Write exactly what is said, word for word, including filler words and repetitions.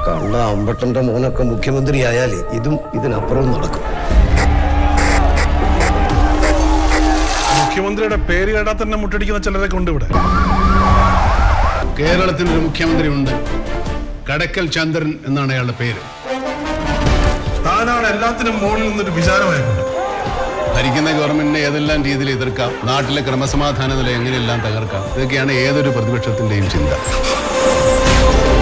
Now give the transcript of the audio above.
കണ്ട അമ്പട്ടന്റെ മോനൊക്കെ മുഖ്യമന്ത്രിയായാലേ ഇതും ഇതിനപ്പുറവും നടക്കും. മുഖ്യമന്ത്രിയുടെ പേര് കേട്ടാൽ തന്നെ മുട്ടടിക്കുന്ന ചിലരൊക്കെ ഉണ്ട് ഇവിടെ. കേരളത്തിനൊരു മുഖ്യമന്ത്രി ഉണ്ട്, കടക്കൽ ചന്ദ്രൻ എന്നാണ് അയാളുടെ പേര്. താനാണ് എല്ലാത്തിനും മുകളിൽ നിന്നൊരു വിചാരമായിട്ടുണ്ട്. ഭരിക്കുന്ന ഗവൺമെന്റിനെ ഏതെല്ലാം രീതിയിൽ എതിർക്കാം, നാട്ടിലെ ക്രമസമാധാന നില എങ്ങനെയെല്ലാം തകർക്കാം, ഇതൊക്കെയാണ് ഏതൊരു പ്രതിപക്ഷത്തിന്റെയും ചിന്ത.